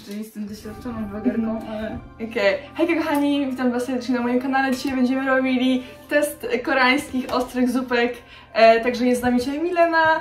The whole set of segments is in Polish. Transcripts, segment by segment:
Czyli jestem doświadczoną vlogerką, ale... Okej. Hejka kochani, witam was serdecznie na moim kanale. Dzisiaj będziemy robili test koreańskich ostrych zupek. Także jest z nami dzisiaj Milena.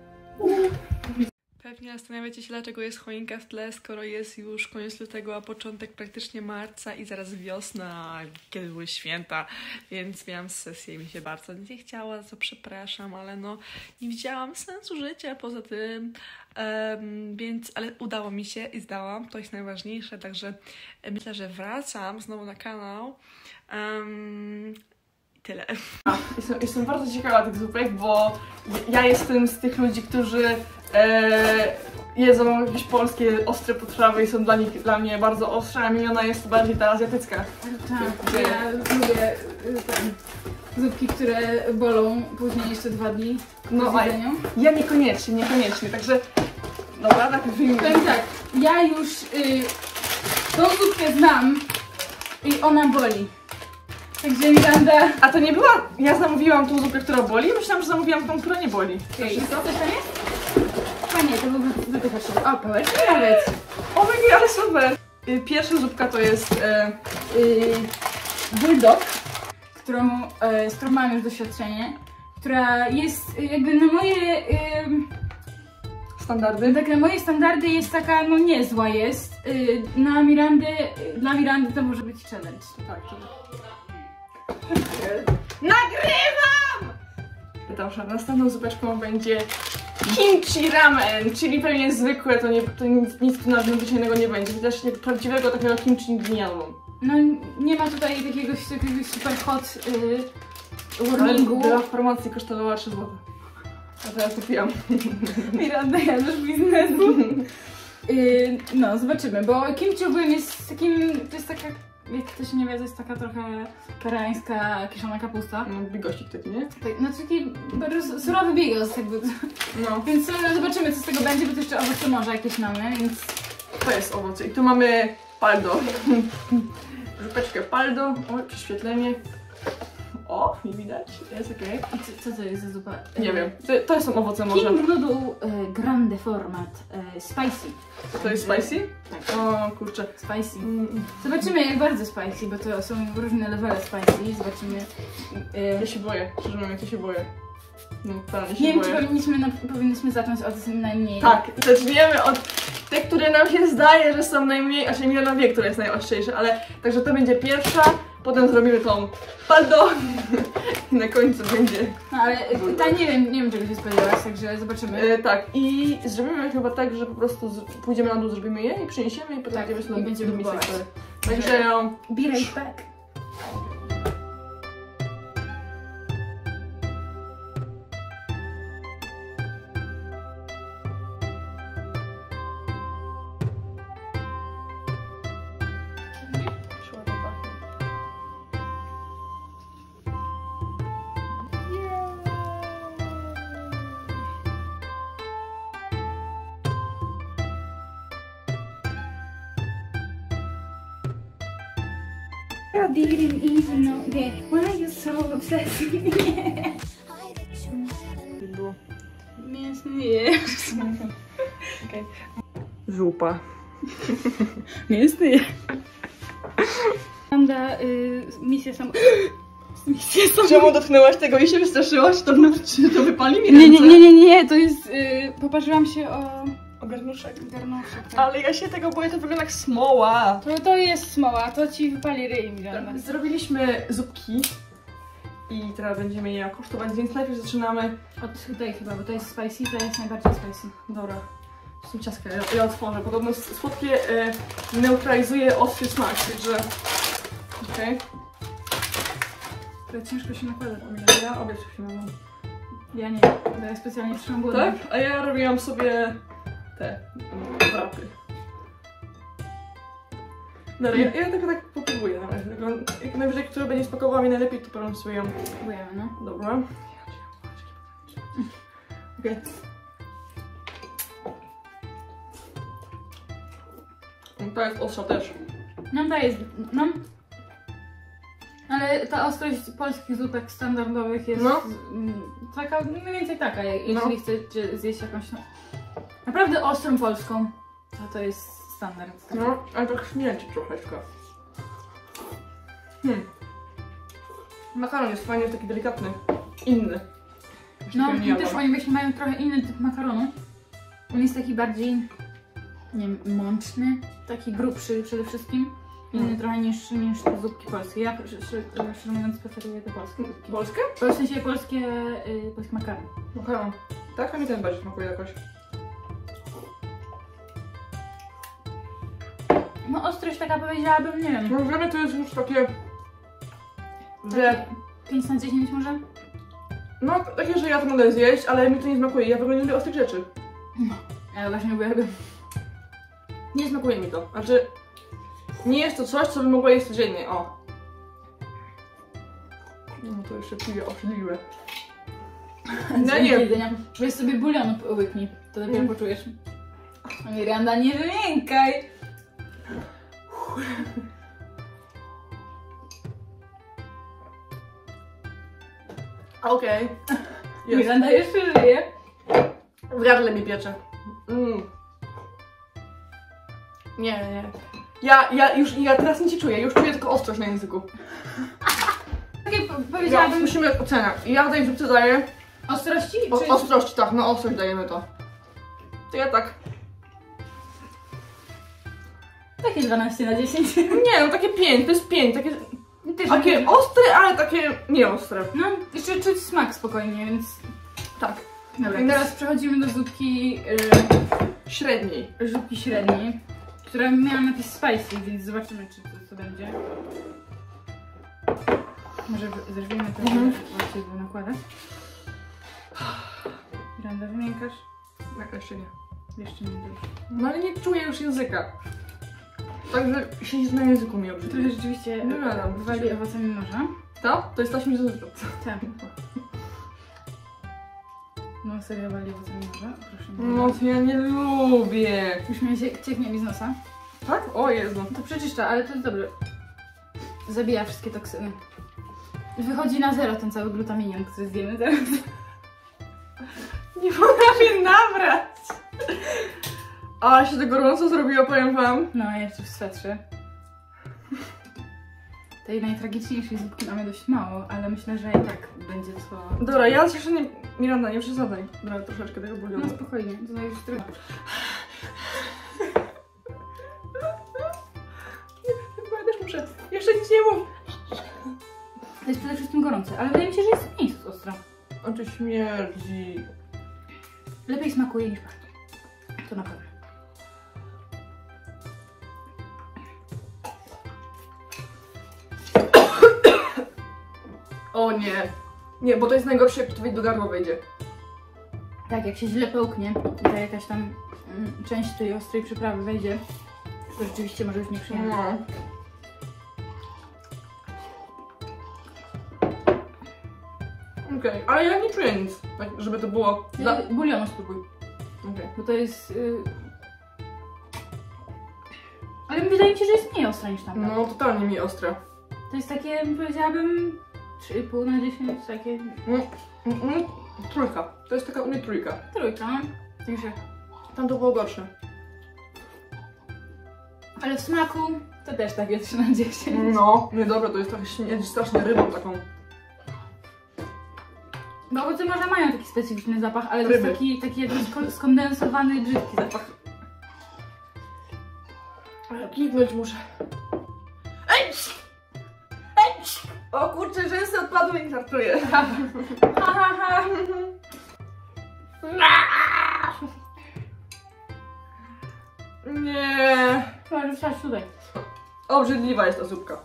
Pewnie zastanawiacie się, dlaczego jest choinka w tle, skoro jest już koniec lutego, a początek praktycznie marca i zaraz wiosna, kiedy były święta, więc miałam sesję i mi się bardzo nie chciała, za co przepraszam, ale no nie widziałam sensu życia poza tym, ale udało mi się i zdałam, to jest najważniejsze, także myślę, że wracam znowu na kanał. Tyle. Jestem bardzo ciekawa tych zupek, bo ja jestem z tych ludzi, którzy jedzą jakieś polskie ostre potrawy i są dla mnie bardzo ostre, a Miliona jest bardziej ta azjatycka. Tak, ja lubię zupki, które bolą później jeszcze 2 dni po zjedzeniu. Ja niekoniecznie, także dobra, najpierw wyjmę. Powiem tak, ja już tą zupkę znam i ona boli. Także Miranda... A to nie była... Ja zamówiłam tą zupę, która boli? Myślałam, że zamówiłam tą, która nie boli. Okay. Co to jest? Fajnie, to był wypychacz. O, pałeczki nawet. O my god, ale super! Pierwsza zupka to jest bulldog, z którą mam już doświadczenie, która jest jakby na moje... standardy? Tak, na moje standardy jest taka, no niezła jest. Dla Mirandy to może być challenge. Tak, to... Nagrywam! Dobrze, następną zupeczką będzie kimchi ramen, czyli pewnie zwykłe, to nic tu nadzwyczajnego nie będzie. Chociaż jak prawdziwego takiego kimchi nigdy nie jadłam. No nie ma tutaj jakiegoś super hot warningu. Była w promocji, kosztowała 3 zł. A teraz kupiłam. Miranda, jadasz biznesu. No, zobaczymy, bo kimchi ogólnie jest takim, to jest taka, jak ktoś nie wie, to jest taka trochę koreańska kiszona kapusta. No, bigosik taki, nie? Tak, no taki surowy bigos jakby. No. Więc zobaczymy, co z tego będzie, bo to jeszcze owoce morza jakieś mamy, więc... To jest owoce. I tu mamy paldo. Zupeczkę paldo. O, prześwietlenie. O, nie widać. Jest okej. I co to jest za zupa? Nie wiem. To są owoce morza. King Noodle grande format spicy. To jest spicy? Tak. O kurczę. Spicy. Zobaczymy jak bardzo spicy, bo to są różne levele spicy. Zobaczymy. Ja się boję. Szczerze mówiąc, ja się boję. No tak, ja się nie wiem, boję. czy powinniśmy zacząć od najmniej. Tak, zaczniemy od tych, które nam się zdaje, że są najmniej, a się Milena wie, która jest najostrzejsza, ale także to będzie pierwsza, potem zrobimy tą paldo i na końcu będzie... No ale ta nie wiem czego się spodziewałaś, także zobaczymy. Tak, i zrobimy chyba tak, że po prostu pójdziemy na dół, zrobimy je i przyniesiemy i potem tak, będziemy do misek. próbować. Także... Be right back. I didn't even know that. Why are you so obsessed with me? Mięsny jest. Okay. Zupa. Mięsny jest. Miranda, misja sam... Czemu dotknęłaś tego i się wystraszyłaś? Czy to wypali mi ręce? Nie, to jest... poparzyłam się o garnuszek. Tak. Ale ja się tego boję, to wygląda jak smoła. To jest smoła, to ci wypali ryj, Miranda. Zrobiliśmy zupki i teraz będziemy je kosztować, więc najpierw zaczynamy od tej chyba, bo to jest spicy, to jest najbardziej spicy. Dobra, są ciastka, ja otworzę. Podobno słodkie neutralizuje ostry smak, także... Okej. To ciężko się nakłada. Ja obie się mam. Ja nie, bo ja specjalnie przyszłam głodna. Tak? A ja robiłam sobie te wrapy. Dobra, ja tylko tak popróbuję na razie. Jak najwyżej, która będzie smakowała mi najlepiej, to potem sobie ją... Próbujemy, no. Dobra. Okej. To jest ostra też. No to jest... No. Ale ta ostrość polskich zupek standardowych jest taka, mniej więcej taka, jeśli chcecie zjeść jakąś naprawdę ostrą polską, to jest standard. No, ale tak śmierci troszeczkę. Makaron jest fajnie, taki delikatny, inny. No i też oni właśnie mają trochę inny typ makaronu. On jest taki bardziej, nie wiem, mączny, taki grubszy przede wszystkim. Inny trochę niż te zupki polskie. Ja szczerze mówiąc preferuję te polskie zupki. Polskie? W sensie polskie makaron. Makaron. Tak, a mi ten bardziej smakuje jakoś. No ostrość taka powiedziałabym, nie wiem. No dla mnie to jest już takie, że... 5 na 10 może? No, takie, że ja to mogę zjeść, ale mi to nie smakuje. Ja w ogóle nie lubię ostrych rzeczy. No, ja właśnie uwielbiam. Nie smakuje mi to. Znaczy, nie jest to coś, co bym mogła jeść codziennie. O. No to jeszcze piję obrzydliwe. No nie. Weź sobie bulionu łyknij, to dopiero poczujesz. Miranda, nie wymiękaj! Okej. Miranda jeszcze żyje. W gardle mi piecze. Nie. Ja teraz nic nie czuję, już czuję tylko ostrość na języku. Takie Ja, powiedziałabym... musimy oceniać. Ja tej zupce daję... Ostrości? Czy... Ostrość, tak, no ostrość dajemy to. To ja tak... Takie 12 na 10. Nie, no takie 5, to jest 5, takie Też ostre, ale takie nieostre. No, jeszcze czuć smak spokojnie, więc... Tak. Dobra, i teraz przechodzimy do zupki... Średniej. Zupki średniej, która miała napis spicy, więc zobaczymy, czy to co będzie. Może zerwijmy to, właściwie nakładać. Miranda, wymiękasz? Tak, jeszcze nie. Jeszcze nie dużo. No ale nie czuję już języka. Także siedzi na języku mi obrzydliwie. Trochę rzeczywiście wywali owocami morza. To? To jest taśmy z Tak. No serio wali owocami morza, proszę. No to ja nie lubię. Już mnie cieknie mi z nosa. Tak? O Jezu. To przeczyszcza, ale to jest dobre. Zabija wszystkie toksyny. Wychodzi na zero ten cały glutaminium, który zjemy teraz. Nie potrafię nabrać. Ale się to gorąco zrobiło, powiem wam. No, jeszcze w swetrze. Tej najtragiczniejszej zupki mamy dość mało, ale myślę, że i tak będzie to... Dobra, ja jeszcze nie... Miranda, nie przesadzaj. Dobra, troszeczkę tego bulionu. No spokojnie, to już trudno. Chyba ja też muszę. Jeszcze nic nie mów. To jest przede wszystkim gorące, ale wydaje mi się, że jest mniej ostra. Oczy śmierdzi. Lepiej smakuje niż bardzo. To na pewno. O nie. Nie, bo to jest najgorsze, jak to do gardła wejdzie. Tak, jak się źle połknie i ta jakaś tam część tej ostrej przyprawy wejdzie, to rzeczywiście może być nieprzyjemne. No. Okej, ale ja nie czuję nic, tak, żeby to było... Bulionu spróbuj, Okej. bo to jest... Ale wydaje mi się, że jest mniej ostra niż tamta. No, totalnie mi ostre. To jest takie, powiedziałabym, 3,5 na 10, takie... Trójka. To jest taka u mnie trójka. Trójka, no. Także... Tam to było gorsze. Ale w smaku to też takie 3 na 10. No, nie dobra, to jest trochę śmierdzi strasznie rybą taką. No owoce morza mają taki specyficzny zapach, ale to jest taki jakiś skondensowany, brzydki zapach. Kiwnąć muszę. Ej! Ej! O kurczę, rzęsy odpadły i żartuję. Ha ha ha! Nie. Trzeba wstać tutaj. Obrzydliwa jest ta zupka.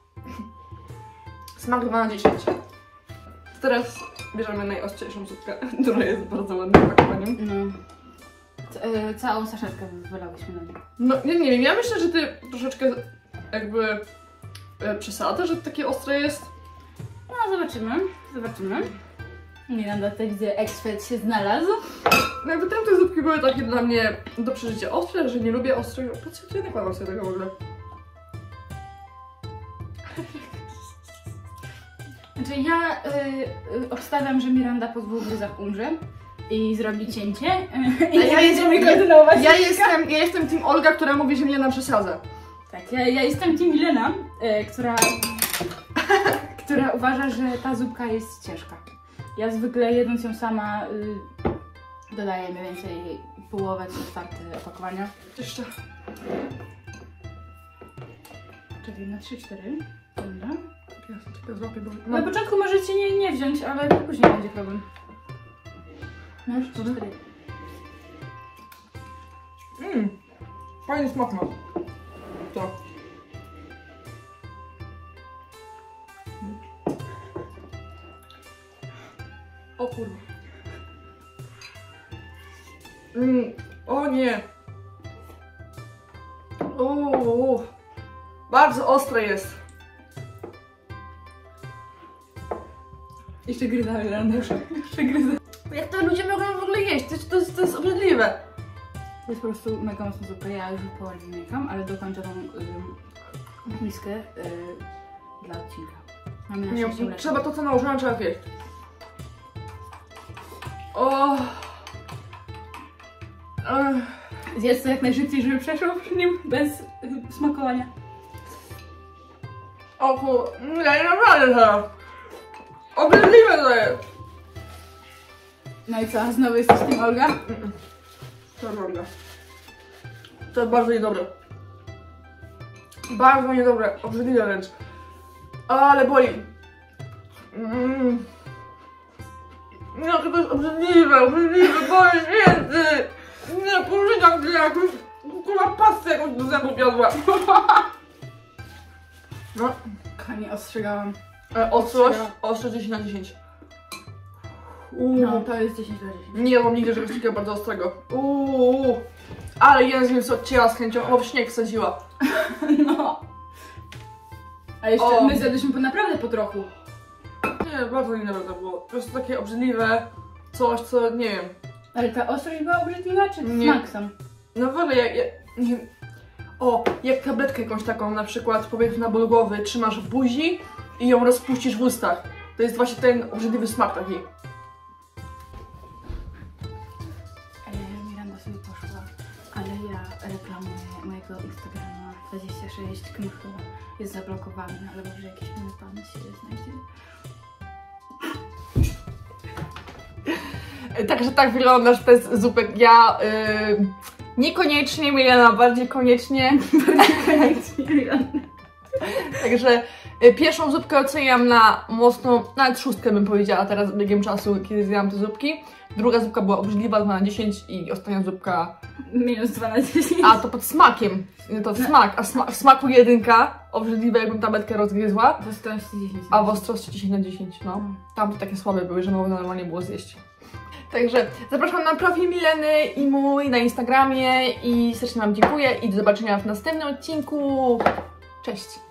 Smak 2 na 10. Teraz bierzemy najostrzejszą zupkę, która jest bardzo ładnym pakowaniem. No. Całą saszetkę wylałyśmy na nią. No, nie wiem, ja myślę, że ty troszeczkę jakby przesadzasz, że takie ostre jest. No zobaczymy. Miranda tutaj widzę, ekspert się znalazł. No jakby tamte zupki były takie dla mnie do przeżycia ostre, że nie lubię ostrych. Po co ja nie kładam sobie tego w ogóle? Znaczy ja obstawiam, że Miranda po 2 gryzach umrze. i zrobi cięcie i będziemy kontynuować. Ja jestem team Olga, która mówi, że Milena przesadza. Tak, ja jestem team Milena, która uważa, że ta zupka jest ciężka. Ja zwykle jedząc ją sama dodaję mniej więcej połowę czy czwarty opakowania. Jeszcze. Czekaj, na 3-4. Dobra. No. Na początku możecie nie wziąć, ale później będzie problem. No już 4. Fajny smak ma. To. O kurwa. O nie. Bardzo ostre jest. Jeszcze gryza Leandusza. Jeszcze gryza. Jak to ludzie mogą w ogóle jeść? To jest obrzydliwe. To jest po prostu mega mocna zupa. Ja już powoli wymiekam, ale dokończę tą miskę dla odcinka. Mamy na szczęście mleko. Trzeba to, co nałożyłam, trzeba zjeść. O. Zjedz to jak najszybciej, żeby przeszło przy nim bez smakowania. O kur... Ja nie naprawdę teraz. Obrzydliwe to jest. No i co? Znowu jesteś tym Olga? To prawda. To jest bardzo niedobre. Bardzo niedobre. Obrzydliwe wręcz. Ale boli. No to jest obrzydliwe, boli więcej. Nie, pożyciam gdzie jakąś kurwa pastę jakąś do zębów jadła. No. Kochani, ostrzegałam. Ostrość 10 na 10. No, to jest 10 na 10. Nie mam nigdy czegoś takiego bardzo ostrego. Ale język mi się odcięła z chęcią. O, w śnieg wsadziła. No. A jeszcze my zjadliśmy naprawdę po trochu. Nie, bardzo niedobre to było. Po prostu takie obrzydliwe coś, co nie wiem. Ale ta ostrość była obrzydliwa, czy Nie. smak sam? No w ogóle nie. O, jak tabletkę jakąś taką, na przykład powiedzmy na ból głowy, trzymasz w buzi i ją rozpuścisz w ustach. To jest właśnie ten obrzydliwy smak taki. Miranda sobie poszła, ale ja reklamuję mojego Instagrama 26 knuchu. Jest zablokowany, ale może jakiś inny pan się znajdzie. Także tak wyglądasz bez zupek. Ja niekoniecznie, Milena bardziej koniecznie. Także pierwszą zupkę oceniam na mocno, nawet 6 bym powiedziała teraz z biegiem czasu, kiedy zjadłam te zupki. Druga zupka była obrzydliwa, 2 na 10 i ostatnia zupka... Minus 2 na 10. A, to pod smakiem. To smak, a w smaku 1, obrzydliwe jakbym tabletkę rozgryzła. W ostrości 10. A w ostrości 10 na 10, no. Tam to takie słabe były, że można normalnie było zjeść. Także zapraszam na profil Mileny i mój na Instagramie i serdecznie Wam dziękuję i do zobaczenia w następnym odcinku. Cześć!